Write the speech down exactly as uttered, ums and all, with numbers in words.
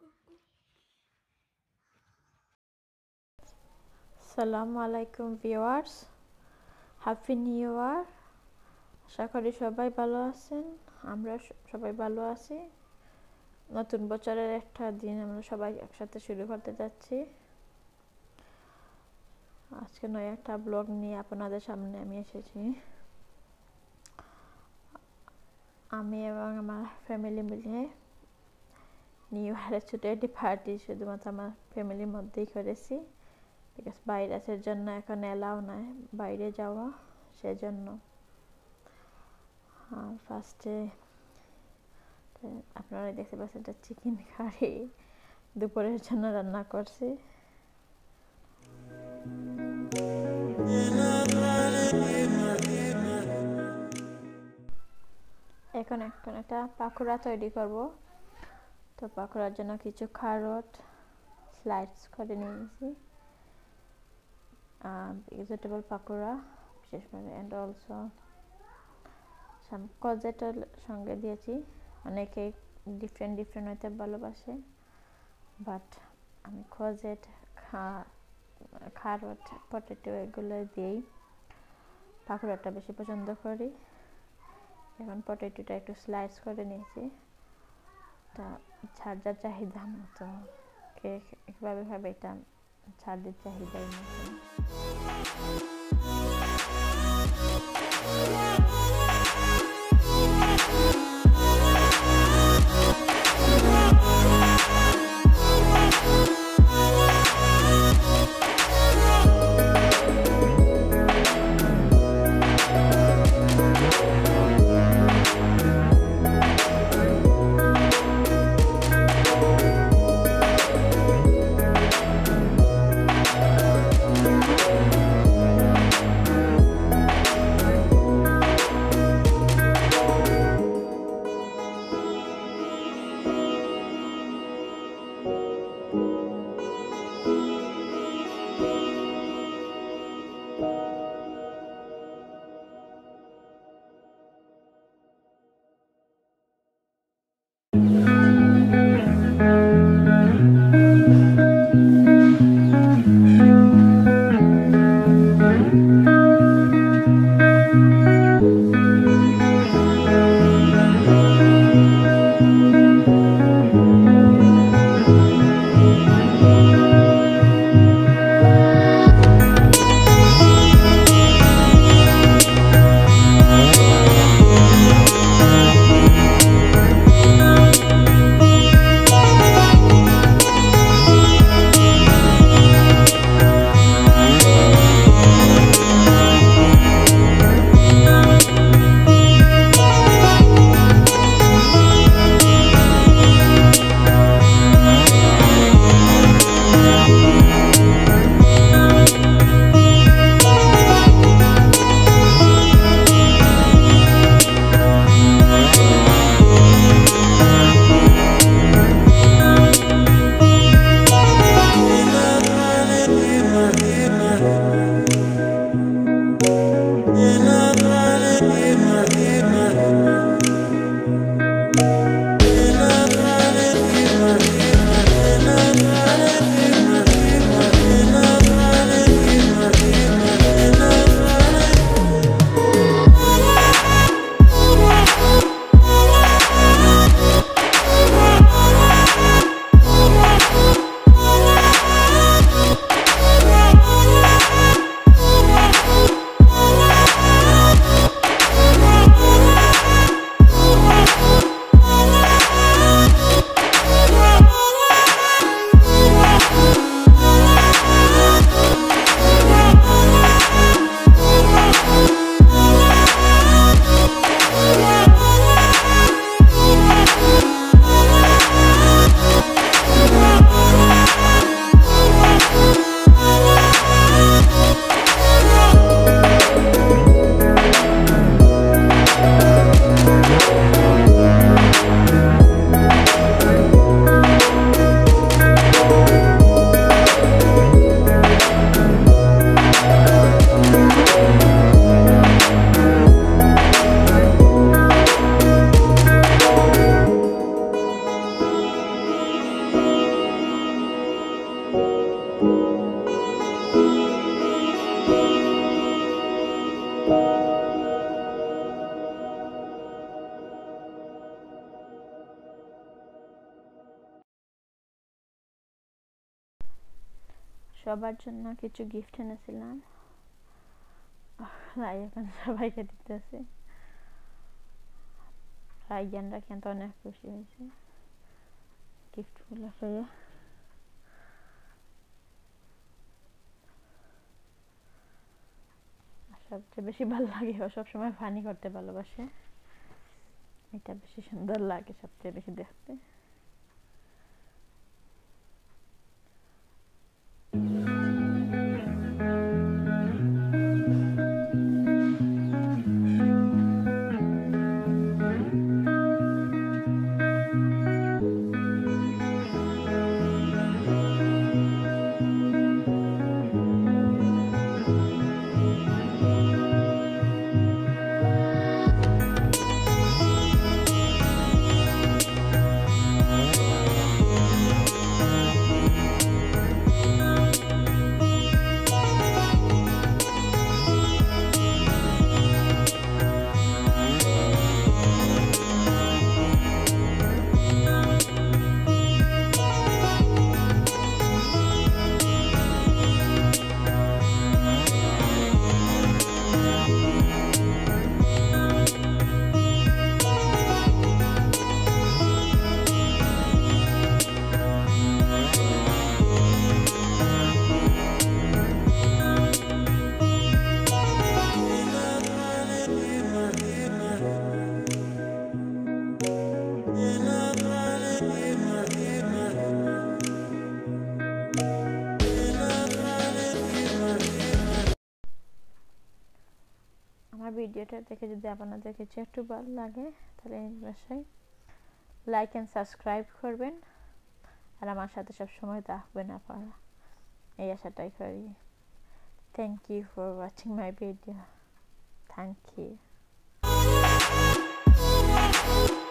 আসসালামু আলাইকুম viewers, happy new year. আশা করি সবাই ভালো আছেন, আমরা সবাই ভালো আছি। নতুন বছরের একটা দিন আমরা সবাই একসাথে শুরু করতে যাচ্ছি। আজকে নয় একটা ব্লগ নিয়ে আপনাদের সামনে আমি এসেছি। আমি এবং আমার ফ্যামিলি মিলে নিউ ইয়ারের ছোটো একটি পার্টি শুধুমাত্র আমার ফ্যামিলির মধ্যেই করেছি, বিকজ ভাইরাসের জন্য এখন এলাও নাই বাইরে যাওয়া, সেজন্য। আর ফার্স্টে আপনারা দেখতে পাচ্ছেন এটা চিকেন কারি দুপুরের জন্য রান্না করছি। এখন এখন একটা পাকোড়া তৈরি করব। তো পাকোড়ার জন্য কিছু ক্যারট স্লাইস করে নিয়েছি, ভেজিটেবল পাকোড়া বিশেষ করে, অ্যান্ড অলসো সাম কজেটার সঙ্গে দিয়েছি। অনেকে ডিফারেন্ট ডিফারেন্ট হইতে ভালোবাসে, বাট আমি কজেট ক্যারট পটেটো এগুলো দিয়েই পাকোড়াটা বেশি পছন্দ করি। এখন পটেটোটা একটু স্লাইস করে নিয়েছি, তা ছাড় যার চাহিদা মতো কে কীভাবে খাবে এটা ছাড়ের চাহিদার মতো। সবার জন্য কিছু গিফট এনেছিলাম, এখন সবাইকে দিতেছে। রাইয়ানরা কিন্তু অনেক খুশি হয়েছে গিফটগুলো পেয়ে। সবচেয়ে বেশি ভালো লাগে, ও সবসময় ফানি করতে ভালোবাসে, এটা বেশি সুন্দর লাগে সবচেয়ে বেশি দেখতে। আমার ভিডিওটা দেখে যদি আপনাদের কিছু একটু ভালো লাগে তাহলে অবশ্যই লাইক এন্ড সাবস্ক্রাইব করবেন, আর আমার সাথে সব সময় থাকবেন আপনারা, এই আশাটাই করি। Thank you for watching my video. Thank you.